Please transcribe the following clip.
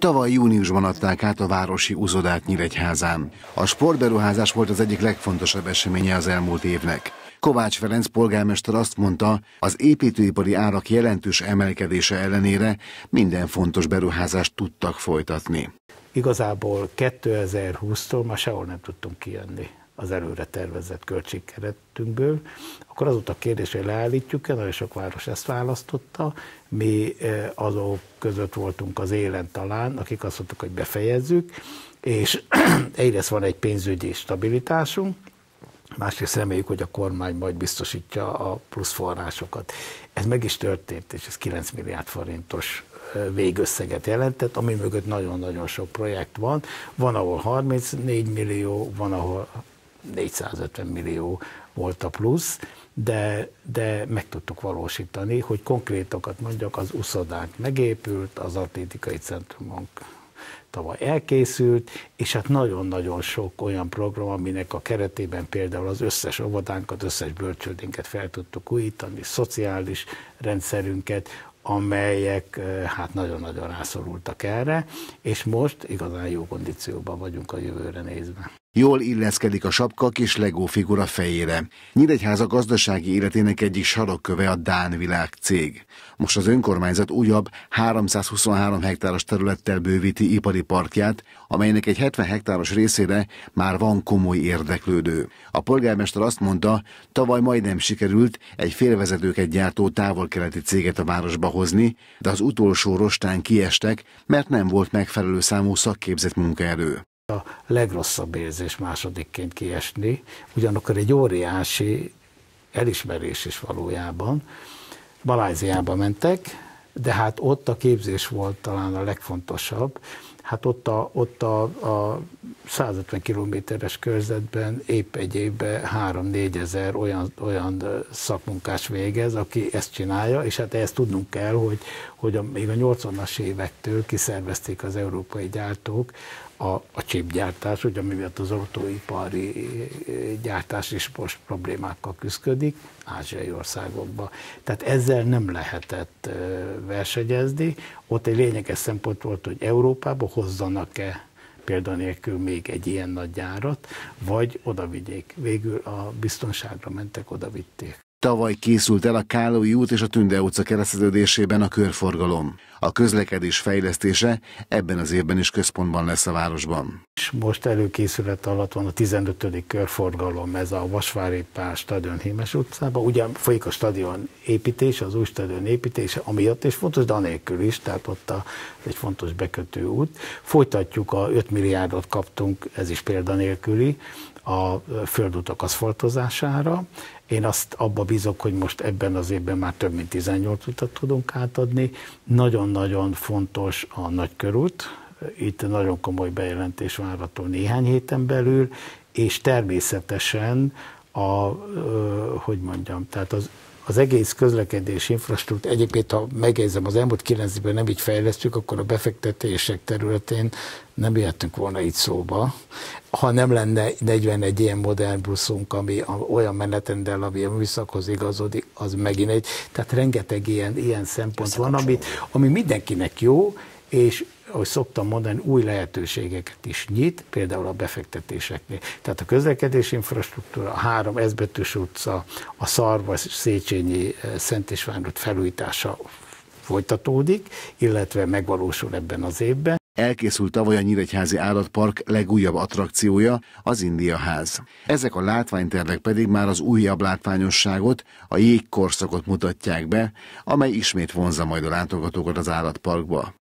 Tavaly júniusban adták át a városi uzodát Nyíregyházán. A sportberuházás volt az egyik legfontosabb eseménye az elmúlt évnek. Kovács Ferenc polgármester azt mondta, az építőipari árak jelentős emelkedése ellenére minden fontos beruházást tudtak folytatni. Igazából 2020-tól már sehol nem tudtunk kijönni az előre tervezett költségkeretünkből. Akkor az volt a kérdés, hogy leállítjuk-e, nagyon sok város ezt választotta. Mi azok között voltunk az élen talán, akik azt mondtuk, hogy befejezzük, és egyrészt van egy pénzügyi stabilitásunk, másrészt reméljük, hogy a kormány majd biztosítja a plusz forrásokat. Ez meg is történt, és ez 9 milliárd forintos végösszeget jelentett, ami mögött nagyon-nagyon sok projekt van. Van, ahol 34 millió, van, ahol 450 millió volt a plusz, de meg tudtuk valósítani, hogy konkrétokat mondjak, az uszodánk megépült, az atlétikai centrumunk tavaly elkészült, és hát nagyon-nagyon sok olyan program, aminek a keretében például az összes óvodánkat, összes bölcsődénket fel tudtuk újítani, szociális rendszerünket, amelyek hát nagyon-nagyon rászorultak erre, és most igazán jó kondícióban vagyunk a jövőre nézve. Jól illeszkedik a sapka kis Lego figura fejére. Nyíregyháza gazdasági életének egyik sarokköve a Dán Világ cég. Most az önkormányzat újabb 323 hektáros területtel bővíti ipari parkját, amelynek egy 70 hektáros részére már van komoly érdeklődő. A polgármester azt mondta, tavaly majdnem sikerült egy félvezetőket gyártó távol-keleti céget a városba hozni, de az utolsó rostán kiestek, mert nem volt megfelelő számú szakképzett munkaerő. A legrosszabb érzés másodikként kiesni, ugyanakkor egy óriási elismerés is valójában. Malajziába mentek, de hát ott a képzés volt talán a legfontosabb. Hát ott a 150 kilométeres körzetben épp egy évben 3-4 ezer olyan szakmunkás végez, aki ezt csinálja, és hát ezt tudnunk kell, hogy még a 80-as évektől kiszervezték az európai gyártók a chipgyártás, ugye miatt az autóipari gyártás is most problémákkal küszködik ázsiai országokban. Tehát ezzel nem lehetett versenyezni. Ott egy lényeges szempont volt, hogy Európába hozzanak-e példanélkül még egy ilyen nagy gyárat, vagy odavigyék. Végül a biztonságra mentek, odavitték. Tavaly készült el a Kálói út és a Tünde utca kereszteződésében a körforgalom. A közlekedés fejlesztése ebben az évben is központban lesz a városban. Most előkészület alatt van a 15. körforgalom, ez a Vasvári Pál stadion Hémes utcában. Ugye folyik a stadion építése, az új stadion építése, amiatt is fontos, de anélkül is, tehát ott egy fontos bekötő út. Folytatjuk, a 5 milliárdot kaptunk, ez is példanélküli, a földutak aszfaltozására. Én azt abba bízok, hogy most ebben az évben már több mint 18 utat tudunk átadni. Nagyon-nagyon fontos a Nagykörút, itt nagyon komoly bejelentés várható néhány héten belül, és természetesen tehát az egész közlekedési infrastruktúra, egyébként ha megjegyzem, az elmúlt 9 évben nem így fejlesztjük, akkor a befektetések területén nem jöttünk volna itt szóba. Ha nem lenne 41 ilyen modern buszunk, ami olyan menetrendel, ami a műszakhoz igazodik, az megint egy. Tehát rengeteg ilyen szempont van, ami mindenkinek jó, és ahogy szoktam mondani, új lehetőségeket is nyit, például a befektetéseknél. Tehát a közlekedési infrastruktúra, a 3 S-betűs utca, a Szarvas, Széchenyi, Szent István út felújítása folytatódik, illetve megvalósul ebben az évben. Elkészült tavaly a Nyíregyházi Állatpark legújabb attrakciója, az Indiaház. Ezek a látványtervek pedig már az újabb látványosságot, a jégkorszakot mutatják be, amely ismét vonzza majd a látogatókat az állatparkba.